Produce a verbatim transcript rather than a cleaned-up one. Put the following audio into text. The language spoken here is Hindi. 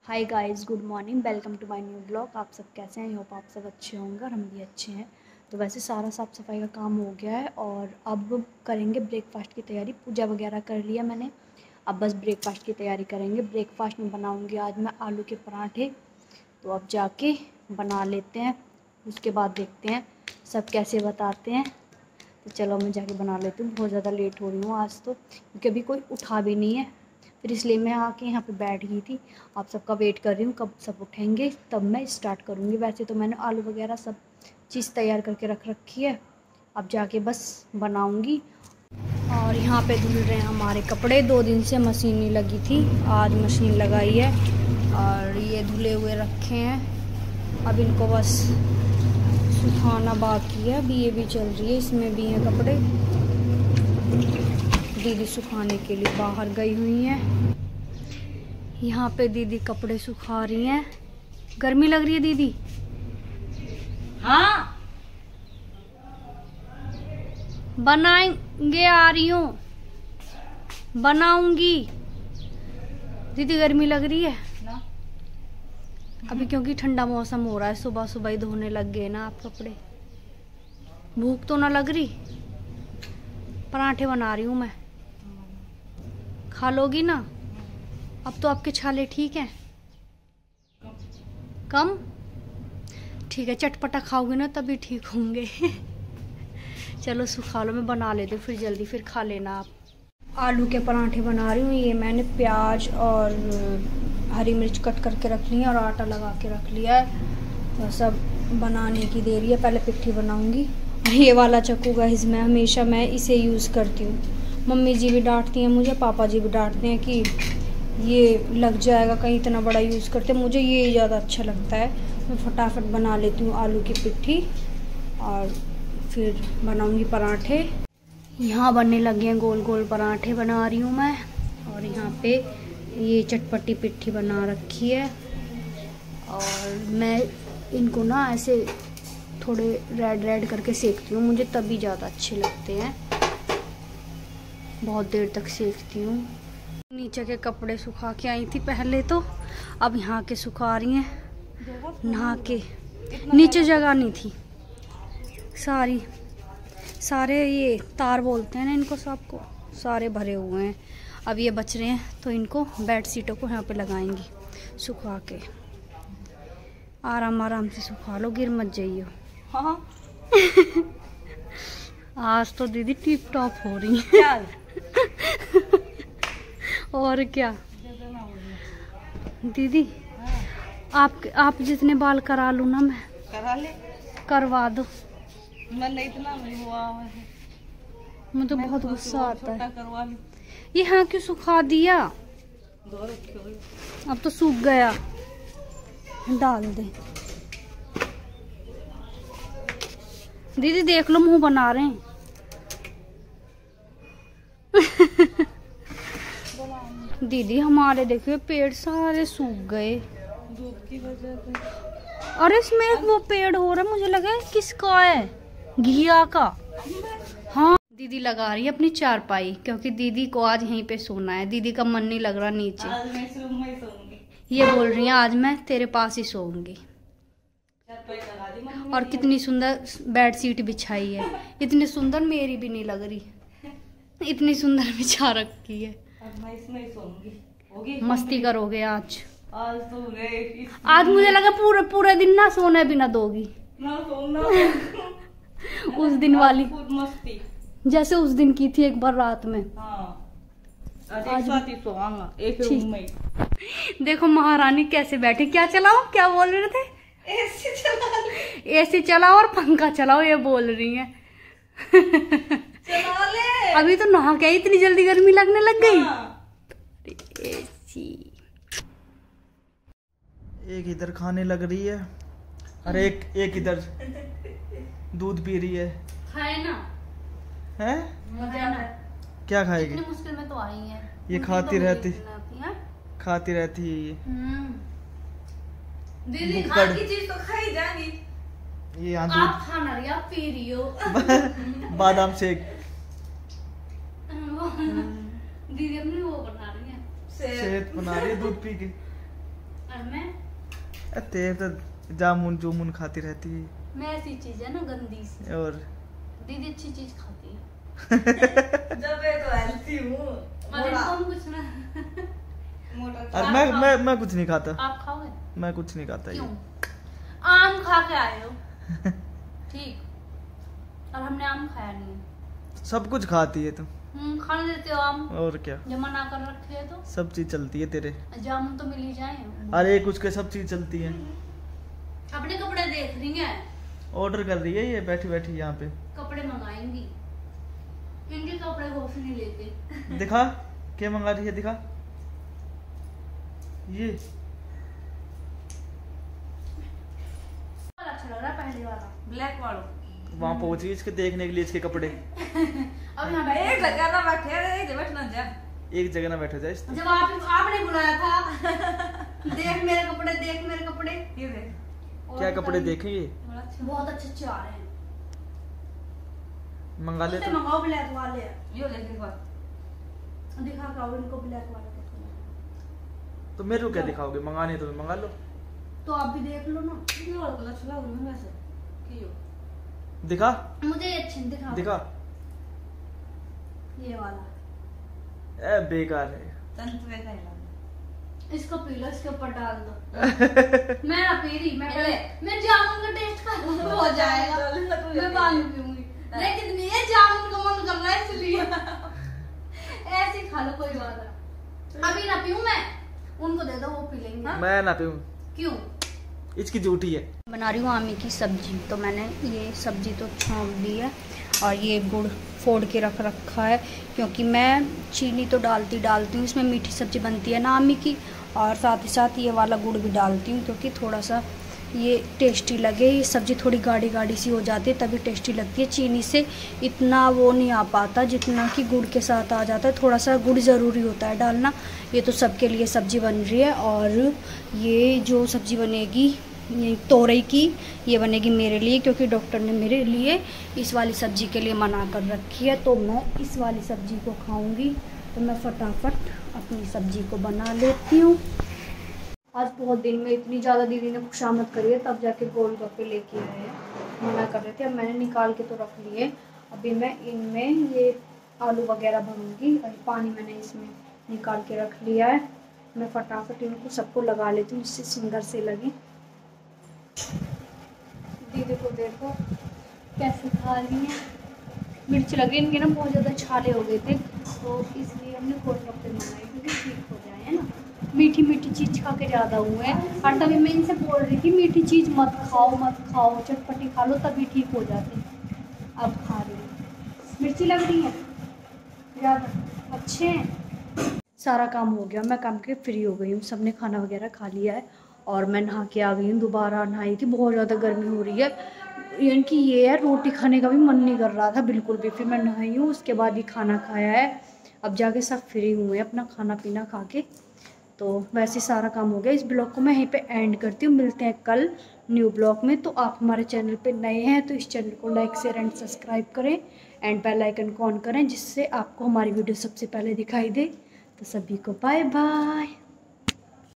Hi guys, good morning, welcome to my new blog. आप सब कैसे हैं? आई होप आप सब अच्छे होंगे और हम भी अच्छे हैं। तो वैसे सारा साफ़ सफाई का काम हो गया है और अब करेंगे ब्रेकफास्ट की तैयारी। पूजा वगैरह कर लिया मैंने, अब बस ब्रेकफास्ट की तैयारी करेंगे। ब्रेकफास्ट में बनाऊंगी आज मैं आलू के पराठे, तो अब जाके बना लेते हैं, उसके बाद देखते हैं सब कैसे बताते हैं। तो चलो मैं जाके बना लेती हूँ, बहुत ज़्यादा लेट हो रही हूँ आज तो, क्योंकि अभी कोई उठा भी नहीं है, फिर इसलिए मैं आके यहाँ पे बैठ गई थी। आप सबका वेट कर रही हूँ, कब सब उठेंगे तब मैं स्टार्ट करूँगी। वैसे तो मैंने आलू वगैरह सब चीज़ तैयार करके रख रखी है, अब जाके बस बनाऊँगी। और यहाँ पे धुल रहे हैं हमारे कपड़े, दो दिन से मशीन नहीं लगी थी, आज मशीन लगाई है और ये धुले हुए रखे हैं। अब इनको बस सुखाना बाकी है, अभी ये भी चल रही है, इसमें भी हैं कपड़े। दीदी सुखाने के लिए बाहर गई हुई हैं। यहाँ पे दीदी कपड़े सुखा रही हैं। गर्मी लग रही है दीदी? हाँ बनाएंगे, आ रही हूँ, बनाऊंगी। दीदी गर्मी लग रही है ना? अभी, क्योंकि ठंडा मौसम हो रहा है, सुबह सुबह ही धोने लग गए ना आप कपड़े। भूख तो ना लग रही? पराठे बना रही हूँ मैं, खा लोगी ना? अब तो आपके छाले ठीक हैं? कम? ठीक है, चटपटा खाओगे ना तभी ठीक होंगे। चलो सुखा लो, मैं बना लेती हूँ फिर जल्दी, फिर खा लेना आप। आलू के पराठे बना रही हूँ। ये मैंने प्याज और हरी मिर्च कट करके रख ली है और आटा लगा के रख लिया है, तो सब बनाने की देरी है। पहले पिट्ठी बनाऊंगी। ये वाला चाकू गाइस, मैं हमेशा मैं इसे यूज़ करती हूँ। मम्मी जी भी डांटती हैं मुझे, पापा जी भी डांटते हैं कि ये लग जाएगा कहीं, इतना बड़ा यूज़ करते हैं। मुझे ये ज़्यादा अच्छा लगता है। मैं फटाफट बना लेती हूँ आलू की पिट्ठी और फिर बनाऊंगी पराठे। यहाँ बनने लगे हैं गोल गोल पराठे, बना रही हूँ मैं। और यहाँ पे ये चटपटी पिट्ठी बना रखी है और मैं इनको ना ऐसे थोड़े रेड रेड करके सेकती हूँ, मुझे तभी ज़्यादा अच्छे लगते हैं। बहुत देर तक सेकती हूँ। नीचे के कपड़े सुखा के आई थी पहले तो, अब यहाँ के सुखा रही हैं नहा के। नीचे जगह नहीं थी, सारी सारे ये तार बोलते हैं ना इनको, सबको सारे भरे हुए हैं। अब ये बच रहे हैं तो इनको बेड शीटों को यहाँ पे लगाएंगी सुखा के। आराम आराम से सुखा लो, गिर मत जाइए। हाँ आज तो दीदी टिप टॉप हो रही है। और क्या दीदी, आप आप जितने बाल करा लूँ ना मैं, करा ले, करवा दो। मैंने इतना नहीं हुआ है, मुझे बहुत गुस्सा आता है। करवा ले। ये हाँ क्यों सुखा दिया? अब तो सूख गया, डाल दे। दीदी देख लो, मुंह बना रहे हैं। दीदी हमारे देखिए पेड़ सारे सूख गए धूप की वजह से। और इसमें एक वो पेड़ हो रहा है, मुझे लगा है किसका है, घिया का। हाँ, दीदी लगा रही है अपनी चारपाई, क्योंकि दीदी को आज यहीं पे सोना है। दीदी का मन नहीं लग रहा नीचे, आज मैं इस रूम में सोऊंगी। ये बोल रही है आज मैं तेरे पास ही सोऊंगी। चारपाई लगा दी मम्मी। और कितनी सुंदर बेड शीट बिछाई है, इतनी सुंदर मेरी भी नहीं लग रही, इतनी सुंदर बिछा रखी है। अब मैं इसमें ही सोऊंगी। होगी मस्ती करोगे आज? आज तो गए, आज मुझे लगा पूरे पूरे दिन ना सोने भी ना दोगी। ना सोना ना उस दिन वाली मस्ती, जैसे उस दिन की थी एक बार रात में। हाँ आज एक साथ ही सोऊंगा एक रूम में। देखो महारानी कैसे बैठी, क्या चलाओ, क्या बोल रहे थे? एसी चला ले, एसी चलाओ और पंखा चलाओ, ये बोल रही हैं। चला ले। अभी तो नहा के इतनी जल्दी गर्मी लगने लग गई। हाँ। एसी एक इधर खाने लग रही है और एक एक इधर दूध पी रही है। खाए ना, हैं? खाए ना। क्या खाएगी? इतनी मुश्किल में तो आई है। ये खाती रहती खाती रहती है ये। दीदी बुक्कड़। आज की चीज तो खाई जाएगी। ये यहाँ आप खाना रही, आप पी रही हो। दूध बादाम शेक। दीदी अपनी वो बना रही है, सेहत बना रही है दूध पी के। तेरे तो जामुन जुमुन खाती रहती है। मैं ऐसी चीज है ना गंदी सी। और दीदी अच्छी चीज खाती है। जब मैं तो हेल्थी हूँ। कौन कुछ ना। और मैं मैं मैं कुछ नहीं खाता। आप खाओगे? मैं कुछ नहीं खाता। क्यों? आम खा के आए हो। ठीक। और हमने आम खाया नहीं है। सब कुछ खाती है तुम। हम्म, खाने देते हो आम। और क्या, जब मना कर रखे है तो सब चीज चलती है तेरे। जामुन तो मिल ही जाए। अरे कुछ के सब चीज चलती है। अपने कपड़े देख रही है। ऑर्डर कर रही है ये बैठी बैठी यहाँ पे। कपड़े मंगाएंगी। इनके कपड़े होश नहीं लेते। दिखा क्या मंगा रही है, दिखा। ये अच्छा लग रहा है पहले वाला ब्लैक वालों। वहाँ पहुंची इसके देखने के लिए इसके कपड़े। अब यहाँ एक जगह ना बैठे एक बैठना जा। एक जगह ना बैठो जाए। जब आप आपने बुलाया था। देख मेरे कपड़े, देख मेरे कपड़े। ये देख क्या कपड़े देखे ये? बहुत अच्छे अच्छे आ रहे हैं। मंगा ले तो। मंगाओ ब्लैक वाले। ये देख एक बार दिखा के आओ इनको ब्लैक वाले। तो मेरे को क्या दिखाओगे? मंगाने तो मंगा लो। तो आप भी देख लो ना। ये वाला कलर अच्छा लग रहा है वैसे। क्यों? दिखा मुझे ये अच्छे नहीं दिखा। दिखा। ये वाला ए बेकार है। तंत्र वैसा ही लग इसको पी लो, इसके ऊपर डाल दो। मैं ना पी रही, मैं पहले मैं जामुन का टेस्ट कर हो जाएगा। मैं बाद में पीऊंगी। लेकिन ये जामुन का मन कर रहा है इसलिए ऐसे ही खा लो, कोई बात नहीं। अभी ना पीऊं मैं, उनको दे दो वो पी लेंगे। मैं ना पीऊं। क्यों? इसकी झूठी है। बना रही हूँ आमी की सब्जी। तो मैंने ये सब्जी तो छौंक दी है और ये गुड़ फोड़ के रख रखा है, क्योंकि मैं चीनी तो डालती डालती हूँ इसमें, मीठी सब्जी बनती है ना आमी की। और साथ ही साथ ये वाला गुड़ भी डालती हूँ, क्योंकि थोड़ा सा ये टेस्टी लगे। ये सब्ज़ी थोड़ी गाढ़ी गाढ़ी सी हो जाती है तभी टेस्टी लगती है। चीनी से इतना वो नहीं आ पाता जितना कि गुड़ के साथ आ जाता है। थोड़ा सा गुड़ ज़रूरी होता है डालना। ये तो सबके लिए सब्ज़ी बन रही है। और ये जो सब्ज़ी बनेगी ये तोरई की, ये बनेगी मेरे लिए, क्योंकि डॉक्टर ने मेरे लिए इस वाली सब्ज़ी के लिए मना कर रखी है। तो मैं इस वाली सब्ज़ी को खाऊंगी। तो मैं फटाफट अपनी सब्ज़ी को बना लेती हूँ। आज बहुत दिन में इतनी ज़्यादा दीदी ने खुशामद करी है, तब जाके गोलगप्पे लेके आए हैं। मना कर रहे थे, अब मैंने निकाल के तो रख लिए। अभी मैं इनमें ये आलू वगैरह भरूँगी और पानी मैंने इसमें निकाल के रख लिया है। मैं फटाफट इनको सबको लगा लेती हूँ जिससे सुंदर से लगे। दीदी को देखो कैसे खा रही है। मिर्च लगी इनके ना बहुत ज़्यादा छाले हो गए थे, तो इसलिए हमने गोलगप्पे मंगाए क्योंकि ठीक हो जाए, है ना। मीठी मीठी चीज़ खा के ज़्यादा हुए हैं। और तभी मैं इनसे बोल रही थी मीठी चीज़ मत खाओ मत खाओ, चटपटी खा लो तभी ठीक हो जाती। अब खा रही हूँ। मिर्ची लग रही है ज़्यादा, अच्छे हैं। सारा काम हो गया, मैं काम के फ्री हो गई हूँ। सबने खाना वगैरह खा लिया है और मैं नहा के आ गई हूँ। दोबारा नहाई थी, बहुत ज़्यादा गर्मी हो रही है। यानी कि ये है रोटी खाने का भी मन नहीं कर रहा था बिल्कुल भी। फिर मैं नहाई हूँ, उसके बाद ही खाना खाया है। अब जाके सब फ्री हुए हैं अपना खाना पीना खा के। तो वैसे सारा काम हो गया। इस ब्लॉग को मैं यहीं पे एंड करती हूँ। मिलते हैं कल न्यू ब्लॉग में। तो आप हमारे चैनल पे नए हैं तो इस चैनल को लाइक शेयर एंड सब्सक्राइब करें एंड बेल आइकन को ऑन करें, जिससे आपको हमारी वीडियो सबसे पहले दिखाई दे। तो सभी को बाय बाय।